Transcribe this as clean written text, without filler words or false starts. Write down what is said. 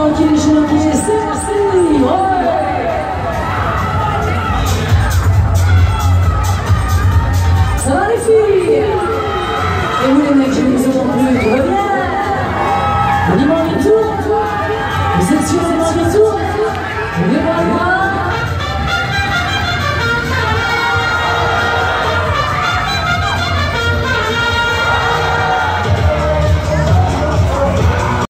manqué, j'ai manqué, c'est parti, ouais. Ça va les filles? Et vous les mecs, je ne vous entends plus, tout va bien? On y manque tout? Vous êtes sûrs?